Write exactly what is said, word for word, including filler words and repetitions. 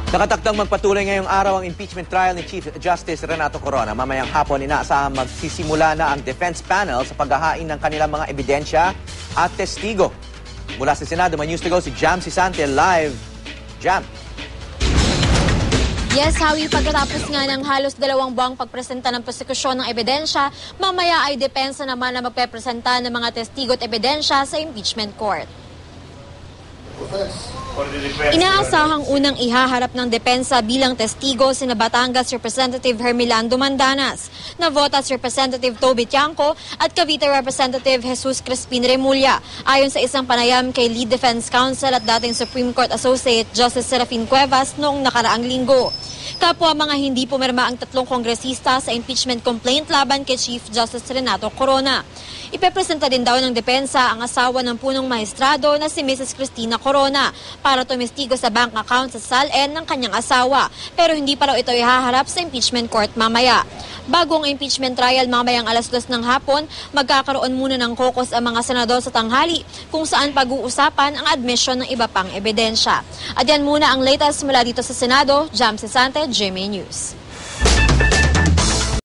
Nakatakdang magpatuloy ngayong araw ang impeachment trial ni Chief Justice Renato Corona. Mamayang hapon inaasahang magsisimula na ang defense panel sa paghahain ng kanilang mga ebidensya at testigo. Mula sa Senado, may news to go si Jam Sisante live. Jam. Yes, Howie, pagkatapos nga ng halos dalawang buwang pagpresenta ng prosekusyon ng ebidensya, mamaya ay depensa naman na magpepresenta ng mga testigo at ebidensya sa impeachment court. Inaasahang unang ihaharap ng depensa bilang testigo sina Batangas Representative Hermelando Mandanas, Navotas Representative Toby Tiangco at Cavite Representative Jesus Crispin Remulla, ayon sa isang panayam kay Lead Defense Counsel at dating Supreme Court Associate Justice Serafin Cuevas noong nakaraang linggo. Kapwa mga hindi pumirma ang tatlong kongresista sa impeachment complaint laban kay Chief Justice Renato Corona. Ipepresenta din daw ng depensa ang asawa ng punong maestrado na si Missus Cristina Corona para tumestigo sa bank account sa S A L N ng kanyang asawa, pero hindi pa raw ito ihaharap sa impeachment court mamaya. Bago ang impeachment trial mamayang alas dos ng hapon, magkakaroon muna ng caucus ang mga senador sa tanghali kung saan pag-uusapan ang admission ng iba pang ebidensya. At yan muna ang latest mula dito sa Senado. Jam Sisante, G M A News.